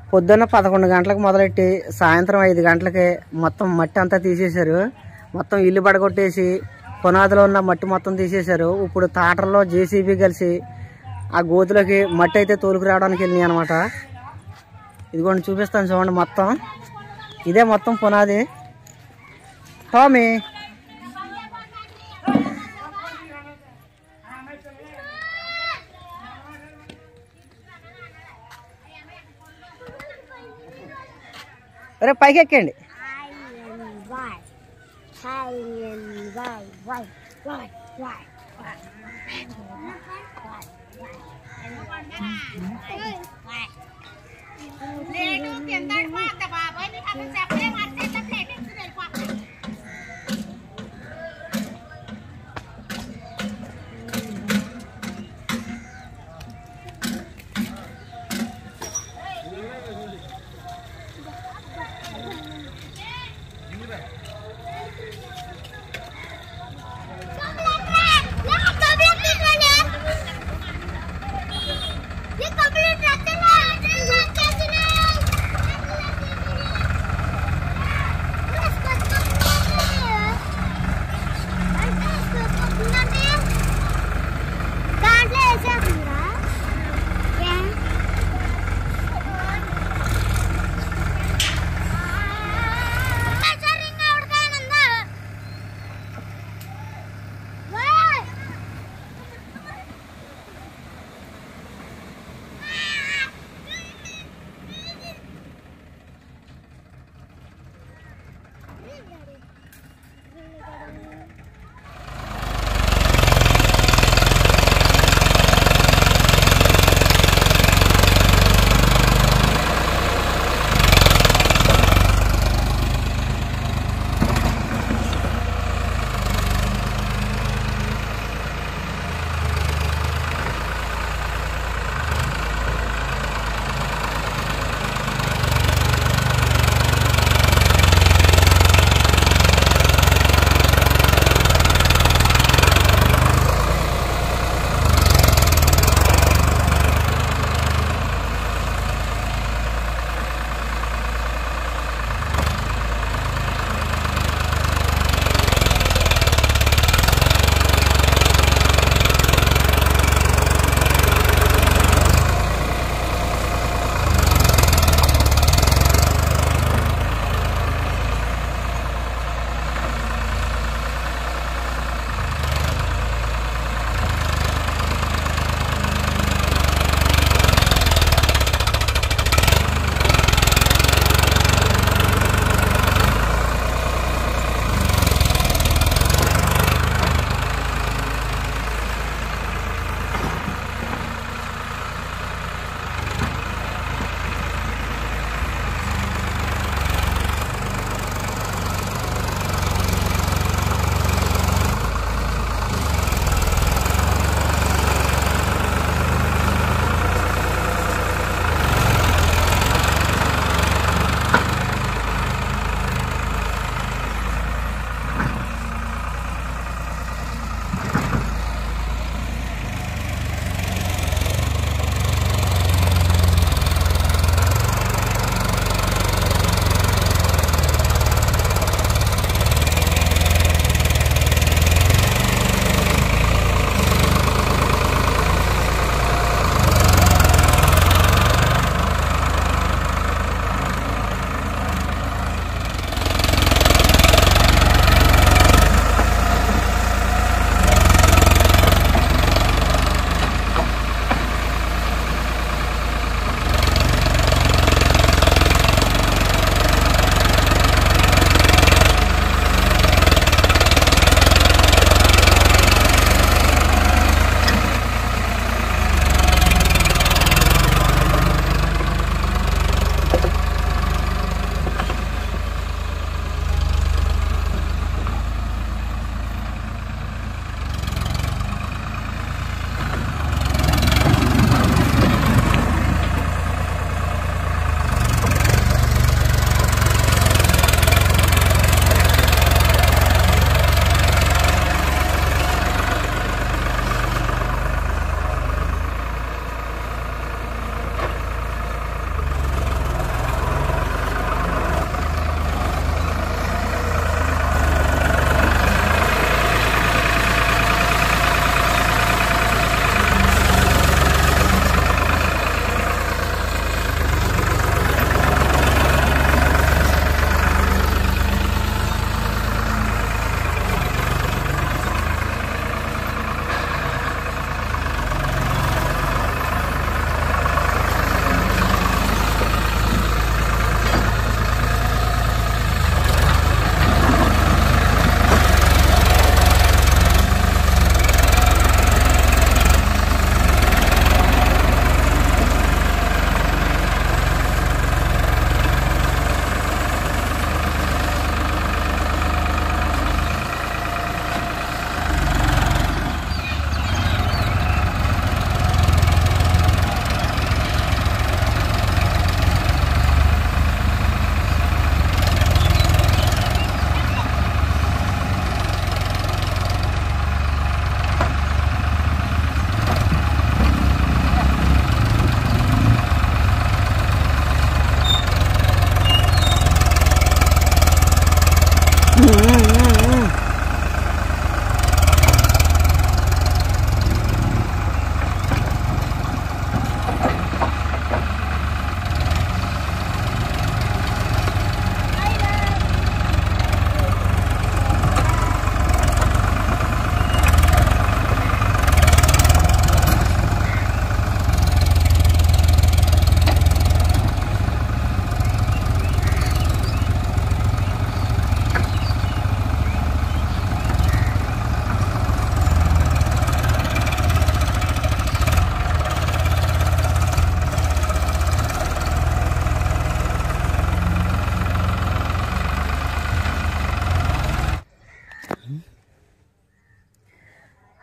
పొద్దున్న 11 గంటలకు మొదలెట్టి సాయంత్రం 5 గంటలకి మొత్తం మట్టి అంతా తీసేశారు. మొత్తం ఇల్లు పడగొట్టేసి పునాదిలో ఉన్న మట్టి మొత్తం తీసేశారు. ఇప్పుడు తాటర్లో జేసీబీ కలిసి ఆ గోతులోకి మట్టి అయితే తోలుకు రావడానికి వెళ్ళినాయి అనమాట. ఇదిగోండి చూపిస్తాను చూడండి. మొత్తం ఇదే మొత్తం పునాది. టామీ అరే పైకి ఎక్కండి.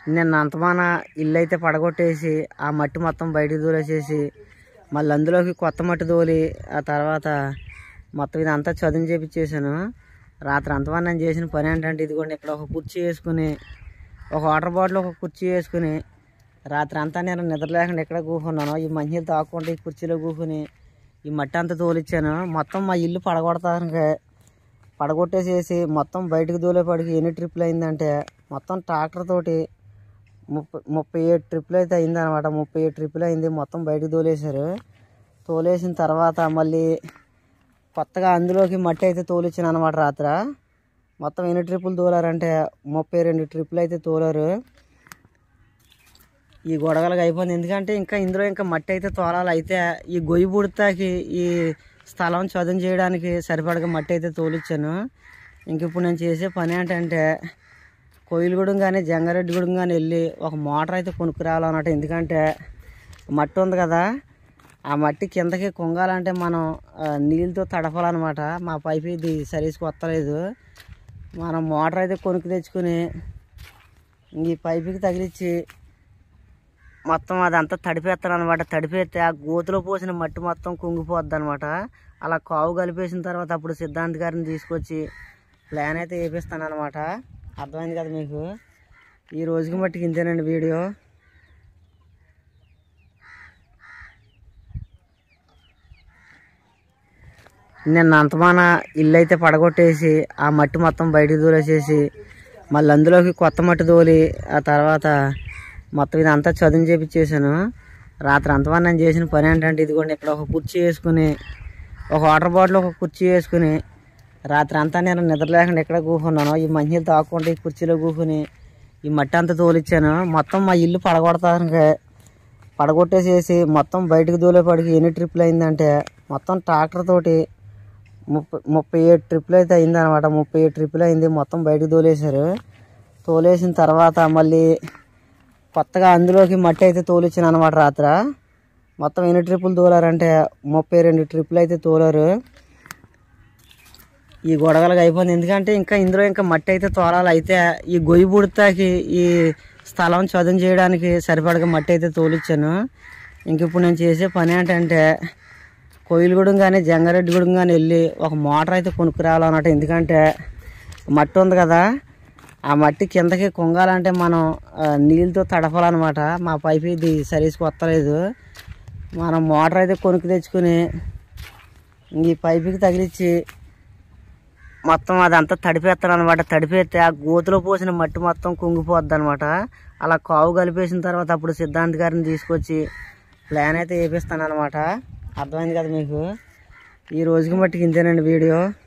నిన్న అంతమాన ఇల్లు అయితే పడగొట్టేసి ఆ మట్టి మొత్తం బయటికి దూరేసేసి మళ్ళీ అందులోకి కొత్త మట్టి తోలి ఆ తర్వాత మొత్తం ఇదంతా చదును చేపించేసాను. రాత్రి అంతమాన నేను చేసిన పని ఏంటంటే ఇదిగోండి, ఇక్కడ ఒక కుర్చీ వేసుకుని, ఒక వాటర్ బాటిల్, ఒక కుర్చీ వేసుకుని రాత్రి అంతా నేను నిద్ర లేకుండా ఎక్కడ కూర్చున్నాను. ఈ మంచినీళ్ళు తాక్కుంటే ఈ కుర్చీలో కూర్చుని ఈ మట్టి అంతా తోలిచ్చాను. మొత్తం మా ఇల్లు పడగొట్టేసేసి మొత్తం బయటకు దూలేపడికి ఎన్ని ట్రిప్లు అయిందంటే మొత్తం ట్రాక్టర్ తోటి 37 ట్రిప్లు అయితే అయిందనమాట. 37 ట్రిప్లు అయింది. మొత్తం బయటకు తోలేశారు. తోలేసిన తర్వాత మళ్ళీ కొత్తగా అందులోకి మట్టి అయితే తోలిచ్చాను అనమాట. రాత్ర మొత్తం ఎన్ని ట్రిప్పులు తోలారంటే 32 ట్రిప్లు అయితే తోలారు. ఈ గొడగలకి అయిపోయింది. ఎందుకంటే ఇందులో మట్టి అయితే తోలాలి. అయితే ఈ గొయ్యి బుడతాకి ఈ స్థలం చదును చేయడానికి సరిపడగా మట్టి అయితే తోలిచ్చాను. ఇప్పుడు నేను చేసే పని ఏంటంటే కోయిలగూడెం కానీ జంగారెడ్డిగూడెం కానీ వెళ్ళి ఒక మోటార్ అయితే కొనుక్కురావాలన్నమాట. ఎందుకంటే మట్టి ఉంది కదా, ఆ మట్టి కిందకి కొంగాలంటే మనం నీళ్ళతో తడపాలన్నమాట. మా పైపు ఇది సరిగ్గా వస్తలేదు. మనం మోటార్ అయితే కొనుక్కు తెచ్చుకుని ఈ పైపుకి తగిలిచ్చి మొత్తం అదంతా తడిపేస్తాను అనమాట. తడిపేస్తే ఆ గోతులో పోసిన మట్టి మొత్తం కుంగిపోద్ది అనమాట. అలా కావు కలిపేసిన తర్వాత అప్పుడు సిద్ధాంత్ గారిని తీసుకొచ్చి ప్లాన్ అయితే వేపిస్తాను అనమాట. అర్థమైంది కదా మీకు? ఈ రోజుకి మట్టికి ఇంతేనండి వీడియో. నిన్న అంతమాన ఇల్లు అయితే పడగొట్టేసి ఆ మట్టి మొత్తం బయటికి దూరేసేసి మళ్ళీ అందులోకి కొత్త మట్టి తోలి ఆ తర్వాత మొత్తం ఇదంతా చదును చేపించేసాను. రాత్రి అంతమాన నేను చేసిన పని ఏంటంటే ఇదిగోండి, ఇక్కడ ఒక కుర్చీ వేసుకుని, ఒక వాటర్ బాటిల్, ఒక కుర్చీ వేసుకుని రాత్రి అంతా నేను నిద్ర లేకుండా ఎక్కడ కూర్చున్నాను. ఈ మంచినీళ్ళు తాక్కుంటే ఈ కుర్చీలో కూర్చుని ఈ మట్టి అంతా తోలిచ్చాను. మొత్తం మా ఇల్లు పడగొట్టేసేసి మొత్తం బయటకు దూలేపడికి ఎన్ని ట్రిప్లు అయిందంటే మొత్తం ట్రాక్టర్ తోటి 37 ట్రిప్లు అయితే అయిందనమాట. 37 ట్రిప్లు అయింది. మొత్తం బయటకు తోలేశారు. తోలేసిన తర్వాత మళ్ళీ కొత్తగా అందులోకి మట్టి అయితే తోలిచ్చాను అనమాట. రాత్ర మొత్తం ఎన్ని ట్రిప్పులు తోలారంటే 32 ట్రిప్లు అయితే తోలారు. ఈ గొడగలకి అయిపోయింది. ఎందుకంటే ఇందులో మట్టి అయితే తోలాలి. అయితే ఈ గొయ్యి బుడతాకి ఈ స్థలం చదును చేయడానికి సరిపడగా మట్టి అయితే తోలిచ్చాను. ఇప్పుడు నేను చేసే పని ఏంటంటే కోయిలగూడెం కానీ జంగారెడ్డిగూడెం కానీ వెళ్ళి ఒక మోటార్ అయితే కొనుక్కురావాలన్నమాట. ఎందుకంటే మట్టి ఉంది కదా, ఆ మట్టి కిందకి కొంగాలంటే మనం నీళ్ళతో తడపాలన్నమాట. మా పైపు ఇది సరిగ్గా వస్తలేదు. మనం మోటార్ అయితే కొనుక్కు తెచ్చుకుని ఈ పైపుకి తగిలిచ్చి మొత్తం అదంతా తడిపేస్తాను అనమాట. తడిపేస్తే ఆ గోతులో పోసిన మట్టి మొత్తం కుంగిపోద్ది అనమాట. అలా కావు కలిపేసిన తర్వాత అప్పుడు సిద్ధాంత్ గారిని తీసుకొచ్చి ప్లాన్ అయితే వేపిస్తాను అనమాట. అర్థమైంది కదా మీకు? ఈ రోజుకి మట్టికి ఇంతేనండి వీడియో.